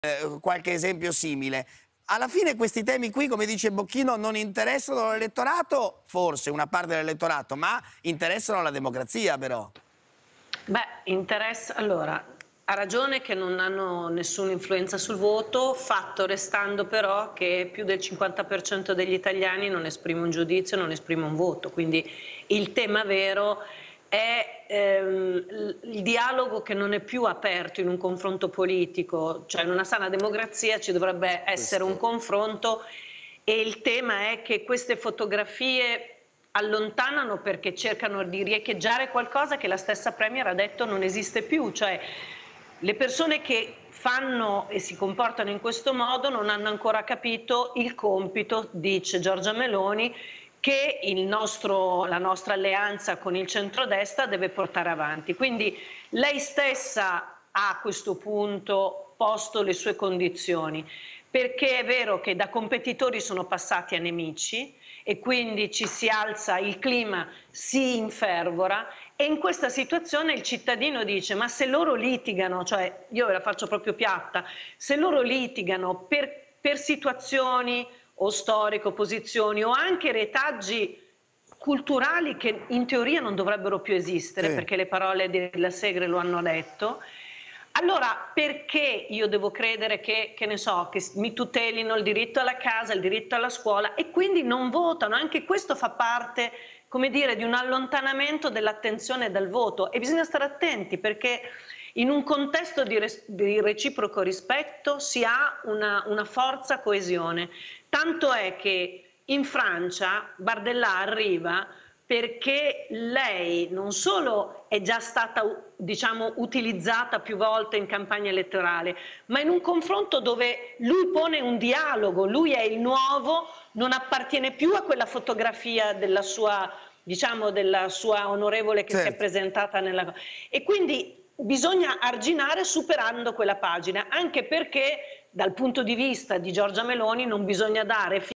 qualche esempio simile. Alla fine questi temi qui, come dice Bocchino, non interessano l'elettorato, forse una parte dell'elettorato, ma interessano la democrazia però. Beh, interessa, allora, ha ragione che non hanno nessuna influenza sul voto, fatto restando però che più del 50% degli italiani non esprime un giudizio, non esprime un voto, quindi il tema vero è il dialogo che non è più aperto in un confronto politico, cioè in una sana democrazia ci dovrebbe essere un confronto e il tema è che queste fotografie allontanano perché cercano di riecheggiare qualcosa che la stessa Premier ha detto non esiste più, cioè le persone che fanno e si comportano in questo modo non hanno ancora capito il compito, dice Giorgia Meloni, che la nostra alleanza con il centrodestra deve portare avanti. Quindi lei stessa ha a questo punto posto le sue condizioni, perché è vero che da competitori sono passati a nemici e quindi ci si alza, il clima si infervora e in questa situazione il cittadino dice ma se loro litigano, cioè io ve la faccio proprio piatta, se loro litigano per situazioni o storiche, posizioni o anche retaggi culturali che in teoria non dovrebbero più esistere, Sì. perché le parole della Segre lo hanno detto, allora perché io devo credere che ne so, che mi tutelino il diritto alla casa, il diritto alla scuola e quindi non votano? Anche questo fa parte, come dire, di un allontanamento dell'attenzione dal voto e bisogna stare attenti perché in un contesto di reciproco rispetto si ha una forza coesione. Tanto è che in Francia Bardella arriva perché lei non solo è già stata, diciamo, utilizzata più volte in campagna elettorale, ma in un confronto dove lui pone un dialogo, lui è il nuovo, non appartiene più a quella fotografia della sua, diciamo, della sua onorevole che si è presentata nella... E quindi bisogna arginare superando quella pagina, anche perché dal punto di vista di Giorgia Meloni non bisogna dare